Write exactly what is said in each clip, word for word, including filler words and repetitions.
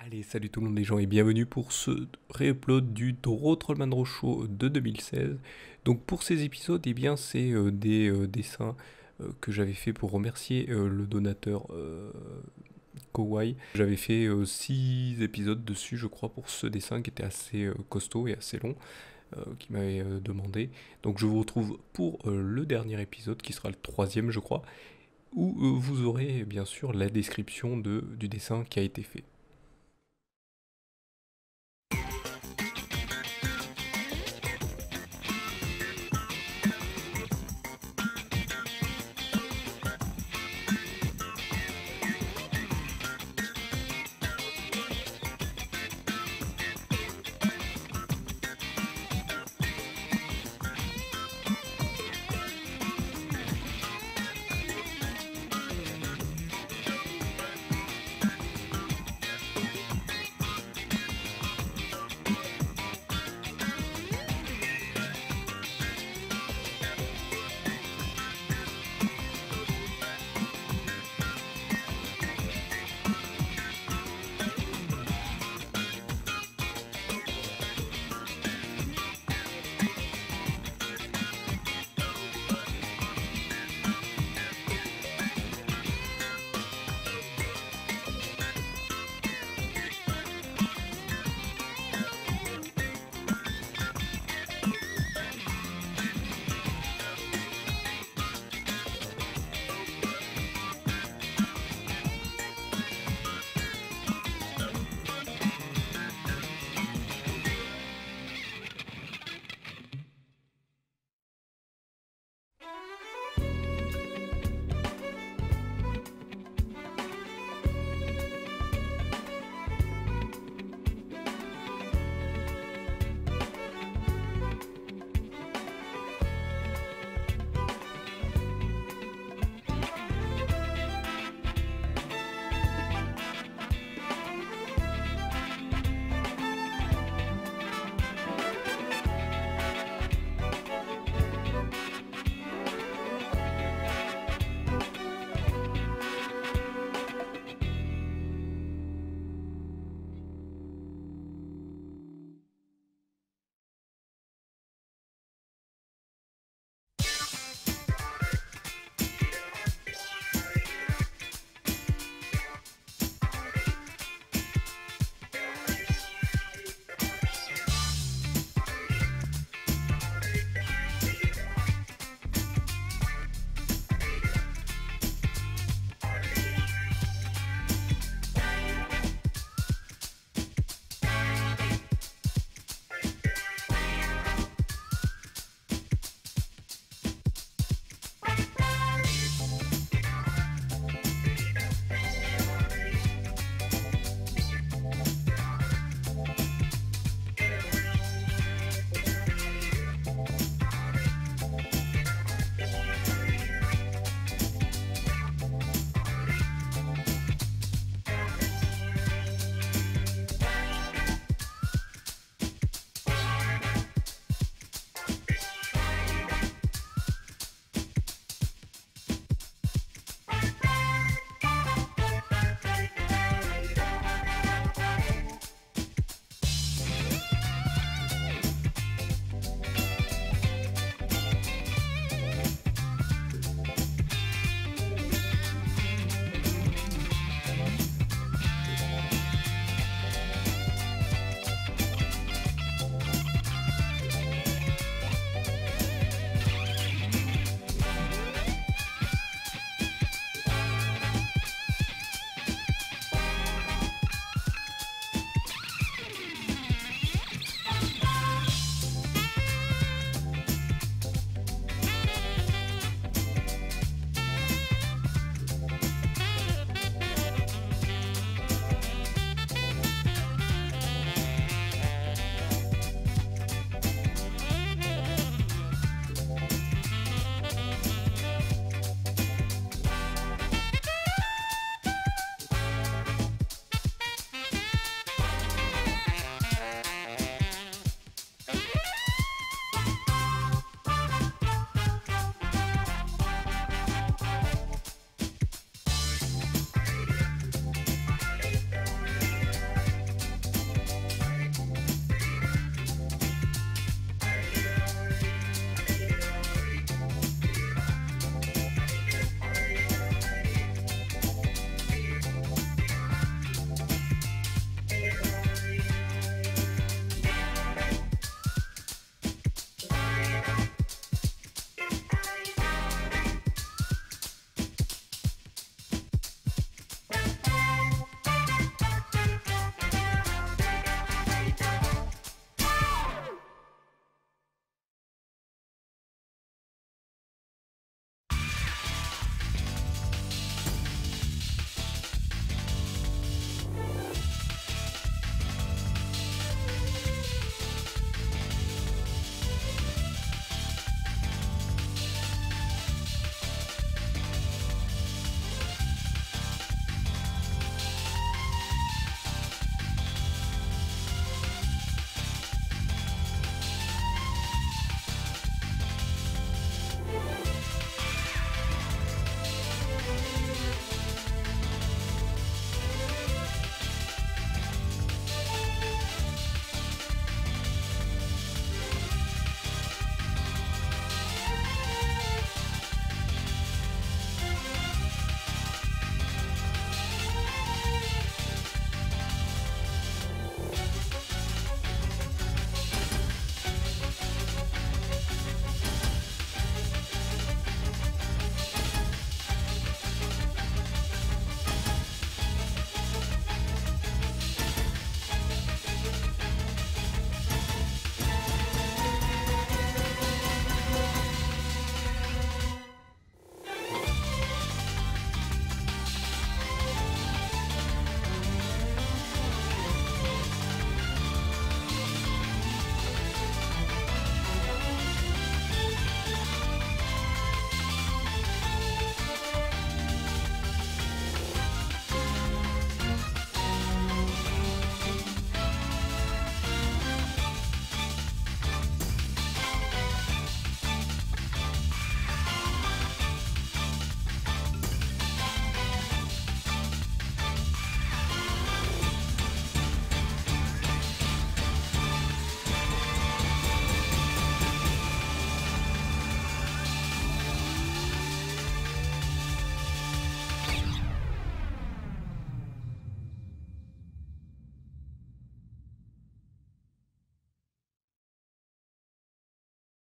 Allez, salut tout le monde les gens et bienvenue pour ce réupload du Draw Trollman Draw Show de deux mille seize. Donc pour ces épisodes, eh bien c'est euh, des euh, dessins euh, que j'avais fait pour remercier euh, le donateur euh, Kowai. J'avais fait six épisodes dessus je crois pour ce dessin qui était assez euh, costaud et assez long, euh, qui m'avait euh, demandé. Donc je vous retrouve pour euh, le dernier épisode qui sera le troisième je crois, où euh, vous aurez bien sûr la description de, du dessin qui a été fait.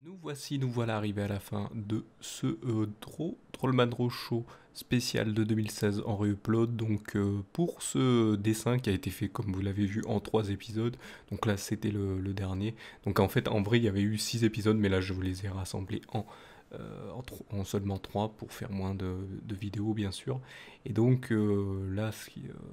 Nous voici, nous voilà arrivés à la fin de ce euh, Draw Trollman Show spécial de deux mille seize en re-upload. Donc euh, pour ce dessin qui a été fait comme vous l'avez vu en trois épisodes, donc là c'était le, le dernier. Donc en fait en vrai il y avait eu six épisodes mais là je vous les ai rassemblés en, euh, en, tro- en seulement trois pour faire moins de, de vidéos bien sûr. Et donc euh, là ce qui, euh,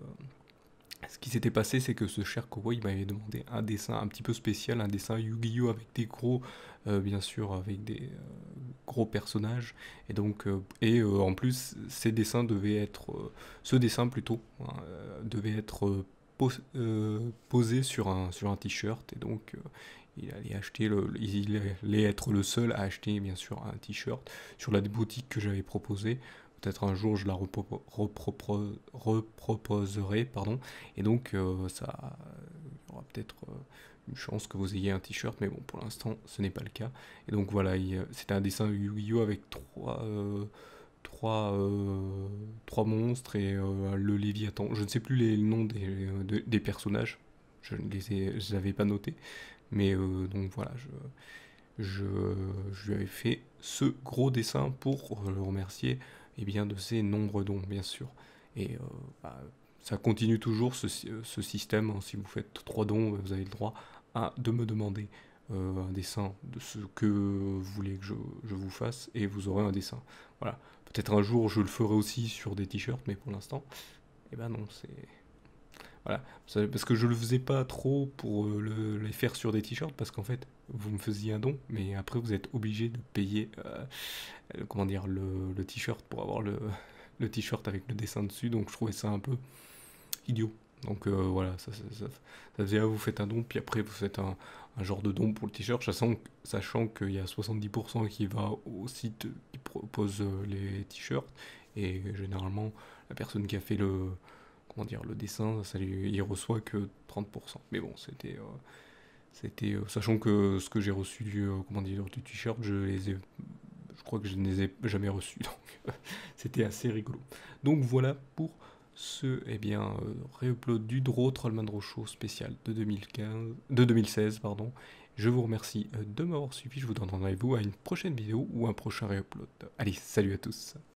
ce qui s'était passé, c'est que ce cher cowboy il m'avait demandé un dessin un petit peu spécial, un dessin Yu-Gi-Oh avec des gros, euh, bien sûr, avec des euh, gros personnages. Et donc, euh, et euh, en plus, ces dessins devaient être, euh, ce dessin plutôt, hein, euh, devait être euh, pos- euh, posé sur un sur un t-shirt. Et donc, euh, il allait acheter, le, il allait être le seul à acheter, bien sûr, un t-shirt sur la boutique que j'avais proposée. Peut-être un jour je la repropo- repropo- reproposerai, pardon. Et donc, euh, ça, il y aura peut-être euh, une chance que vous ayez un t-shirt, mais bon, pour l'instant, ce n'est pas le cas. Et donc voilà, il- c'était un dessin Yu-Gi-Oh avec trois, euh, trois, euh, trois monstres et euh, le Léviathan. Je ne sais plus les noms des, euh, de- des personnages. Je ne les ai, je les avais pas notés. Mais euh, donc voilà, je, je, je lui avais fait ce gros dessin pour le remercier eh bien, de ses nombreux dons, bien sûr. Et euh, bah, ça continue toujours ce, ce système. Hein. Si vous faites trois dons, vous avez le droit à, de me demander euh, un dessin de ce que vous voulez que je, je vous fasse et vous aurez un dessin. Voilà. Peut-être un jour je le ferai aussi sur des t-shirts, mais pour l'instant, eh ben non, c'est voilà, parce que je le faisais pas trop pour euh, le- les faire sur des t-shirts, parce qu'en fait, vous me faisiez un don, mais après vous êtes obligé de payer, euh, euh, comment dire, le, le t-shirt pour avoir le, le t-shirt avec le dessin dessus, donc je trouvais ça un peu idiot. Donc euh, voilà, ça, ça, ça, ça faisait, ah, vous faites un don, puis après vous faites un, un genre de don pour le t-shirt, sachant, sachant qu'il y a soixante-dix pour cent qui va au site qui propose euh, les t-shirts, et généralement la personne qui a fait le, comment dire, le dessin, ça lui, il reçoit que trente pour cent. Mais bon, c'était, euh, c'était, euh, sachant que ce que j'ai reçu du, euh, comment dire, du t-shirt, je les ai, je crois que je ne les ai jamais reçus, donc c'était assez rigolo. Donc voilà pour ce, eh bien, euh, réupload du Draw Trollman Show spécial de deux mille quinze, de deux mille seize, pardon. Je vous remercie euh, de m'avoir suivi, je vous donne rendez-vous à une prochaine vidéo ou un prochain réupload. Allez, salut à tous.